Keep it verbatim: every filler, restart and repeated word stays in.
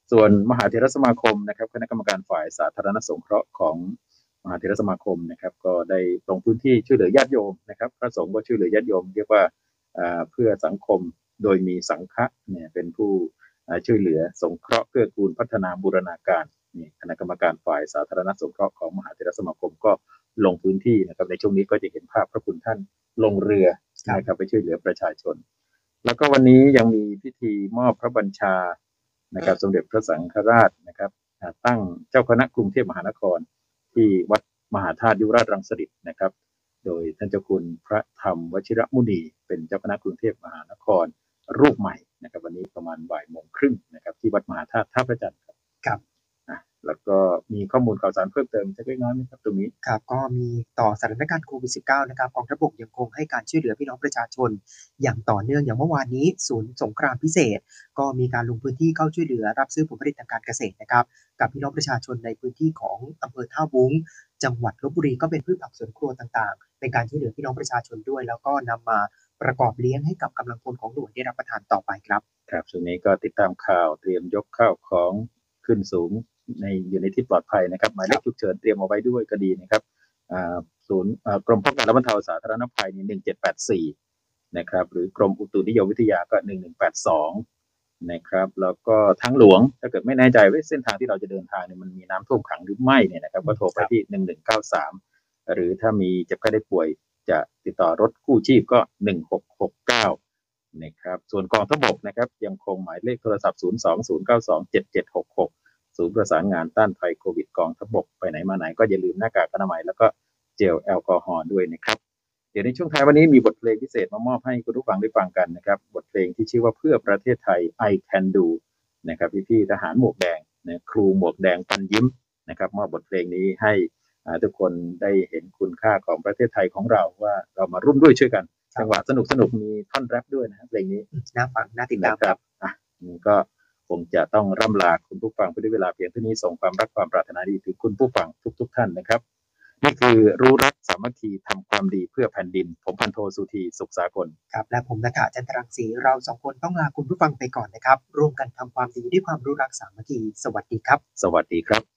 ส่วนมหาเถรสมาคมนะครับคณะกรรมการฝ่ายสาธารณสงเคราะห์ของมหาเถรสมาคมนะครับก็ได้ลงพื้นที่ช่วยเหลือญาติโยมนะครับพระสงฆ์ก็ช่วยเหลือญาติโยมเรียกว่าเพื่อสังคมโดยมีสังฆะเนี่ยเป็นผู้ช่วยเหลือสงเคราะห์เกื้อกูลพัฒนาบูรณาการนี่คณะกรรมการฝ่ายสาธารณสงเคราะห์ของมหาเถรสมาคมก็ลงพื้นที่นะครับในช่วงนี้ก็จะเห็นภาพพระคุณท่านลงเรือนะครับไปช่วยเหลือประชาชนแล้วก็วันนี้ยังมีพิธีมอบพระบัญชานะครับสมเด็จพระสังฆราชนะครับตั้งเจ้าคณะกรุงเทพมหานครที่วัดมหาธาตุยุวราชรังสฤษฎ์นะครับโดยท่านเจ้าคุณพระธรรมวชิรมุนีเป็นเจ้าคณะกรุงเทพมหานครรูปใหม่นะครับวันนี้ประมาณบ่ายโมงครึ่งนะครับที่วัดมหาธาตุท่าพระจันทร์ครับครับแล้วก็มีข้อมูลข่าวสารเพิ่มเติมสักเล็กน้อยไหมครับตรงนี้ครับก็มีต่อสถานการณ์โควิด สิบเก้า นะครับกองทัพบกยังคงให้การช่วยเหลือพี่น้องประชาชนอย่างต่อเนื่องอย่างเมื่อวานนี้ศูนย์สงครามพิเศษก็มีการลงพื้นที่เข้าช่วยเหลือรับซื้อผลผลิตทางการเกษตรนะครับกับพี่น้องประชาชนในพื้นที่ของอำเภอท่าวุ้งจังหวัดลพบุรีก็เป็นพืชผักสวนครัวต่างๆเป็นการช่วยเหลือพี่น้องประชาชนด้วยแล้วก็นำมาประกอบเลี้ยงให้กับกำลังพลของหน่วยได้รับประทานต่อไปครับครับช่วงนี้ก็ติดตามข่าวเตรียมยกข้าวของขึ้นสูงในอยู่ในที่ปลอดภัยนะครับหมายเลขฉุกเฉินเตรียมเอาไว้ด้วยก็ดีนะครับศูนย์กรมป้องกันและบรรเทาสาธารณภัยนี่หนึ่งเจ็ดแปดสี่นะครับหรือกรมอุตุนิยมวิทยาก็หนึ่งหนึ่งแปดสองนะครับแล้วก็ทางหลวงถ้าเกิดไม่แน่ใจว่าเส้นทางที่เราจะเดินทางเนี่ยมันมีน้ำท่วมขังหรือไม่เนี่ยนะครับก็โทรไปที่หนึ่งหนึ่งเก้าสามหรือถ้ามีเจ็บไข้ได้ป่วยจะติดต่อรถกู้ชีพก็หนึ่งหกหกเก้านะครับส่วนกองทัพบกนะครับยังคงหมายเลขโทรศัพท์ศูนย์ สอง ศูนย์ เก้า สอง เจ็ด เจ็ด หก หกศูนย์ประสานงานต้านภัยโควิดกองทัพบกไปไหนมาไหนก็อย่าลืมหน้ากากอนามัยแล้วก็เจลแอลกอฮอล์ด้วยนะครับเดี๋ยวในช่วงท้ายวันนี้มีบทเพลงพิเศษมามอบให้คุณผู้ฟังได้ฟังกันนะครับบทเพลงที่ชื่อว่าเพื่อประเทศไทย I Can Do นะครับพี่ๆทหารหมวกแดงนะครูหมวกแดงปันยิ้มนะครับมอบบทเพลงนี้ให้ทุกคนได้เห็นคุณค่าของประเทศไทยของเราว่าเรามาร่วมด้วยช่วยกันจังหวะสนุกสนุกมีท่อนแรปด้วยนะเพลงนี้น่าฟังน่าติดตามครับอ่ะนี่ก็คงจะต้องร่ำลาคุณผู้ฟังไปด้วยเวลาเพียงเท่านี้ส่งความรักความปรารถนาดีถึงคุณผู้ฟังทุกๆท่านนะครับนี่คือรู้รักสามัคคีทำความดีเพื่อแผ่นดินผมพันโทสุธีสุขสากลครับและผมณฐาจันทรังสีเราสองคนต้องลาคุณผู้ฟังไปก่อนนะครับร่วมกันทำความดีด้วยความรู้รักสามัคคีสวัสดีครับสวัสดีครับ